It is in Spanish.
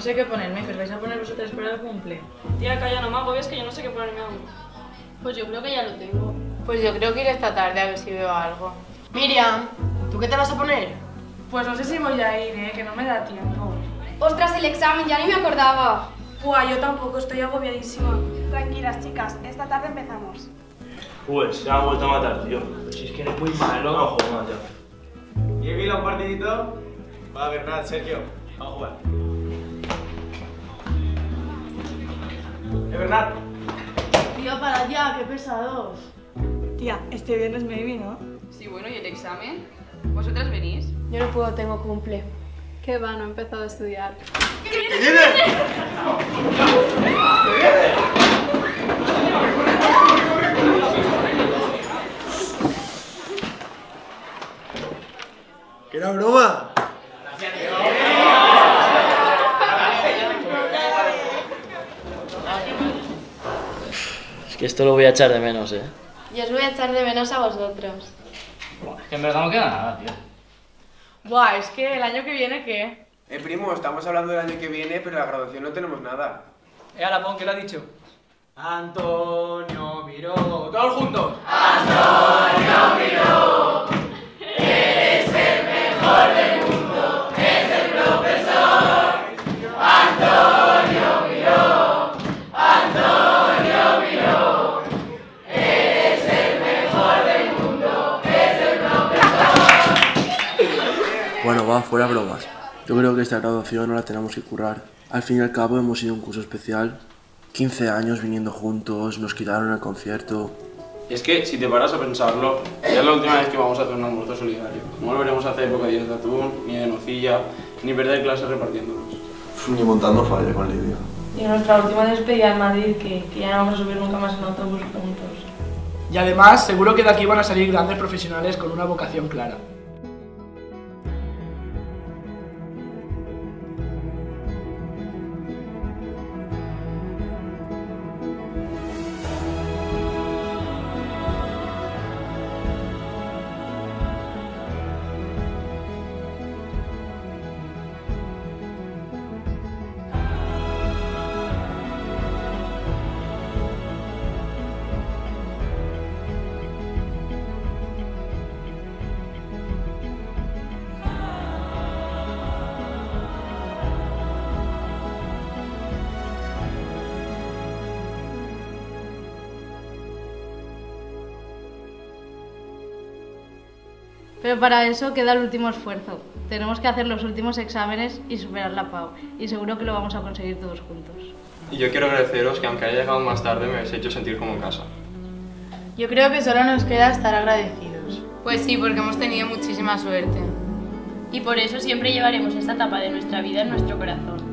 sé qué ponerme, ¿qué os vais a poner vosotras para el cumple? Tía, calla, no me agobies que yo no sé qué ponerme aún. Pues yo creo que ya lo tengo. Pues yo creo que iré esta tarde a ver si veo algo. Miriam, ¿tú qué te vas a poner? Pues no sé si voy a ir, que no me da tiempo. ¡Ostras, el examen! Ya ni me acordaba. Buah, yo tampoco, estoy agobiadísima. Tranquilas, chicas, esta tarde empezamos. Pues se ha vuelto a matar, tío. Pero si es que eres muy malo. No juego más ya. ¿Y Emila un partidito? Va, Bernat, Sergio, vamos a jugar. Bernat. Tío, para ya, qué pesados. Tía, este viernes maybe, ¿no? Sí, bueno, ¿y el examen? ¿Vosotras venís? Yo no puedo, tengo cumple. ¿Qué va? No he empezado a estudiar. ¿Qué viene? ¡Que era broma! Es que esto lo voy a echar de menos, Yo os voy a echar de menos a vosotros. Buah, es que en verdad no queda nada, tío. Buah, es que el año que viene, ¿qué? Primo, estamos hablando del año que viene, pero la graduación no tenemos nada. Ahora pon, ¿qué lo ha dicho? Antonio Miró. ¡Todos juntos! Antonio Miró, eres el mejor del mundo, es el profesor. Antonio Miró, Antonio Miró, eres el mejor del mundo, es el profesor. Bueno, va, fuera bromas. Yo creo que esta graduación no la tenemos que currar. Al fin y al cabo hemos ido a un curso especial. 15 años viniendo juntos, nos quitaron el concierto. Y es que, si te paras a pensarlo, ya es la última vez que vamos a hacer un almuerzo solidario. No volveremos a hacer bocadillos de atún, ni de nocilla, ni perder clases repartiéndolos. Ni montando falla con Lidia. Y nuestra última despedida en Madrid, que ya no vamos a subir nunca más en autobús juntos. Y además, seguro que de aquí van a salir grandes profesionales con una vocación clara. Pero para eso queda el último esfuerzo. Tenemos que hacer los últimos exámenes y superar la PAU. Y seguro que lo vamos a conseguir todos juntos. Y yo quiero agradeceros que aunque haya llegado más tarde me habéis hecho sentir como en casa. Yo creo que solo nos queda estar agradecidos. Pues sí, porque hemos tenido muchísima suerte. Y por eso siempre llevaremos esta etapa de nuestra vida en nuestro corazón.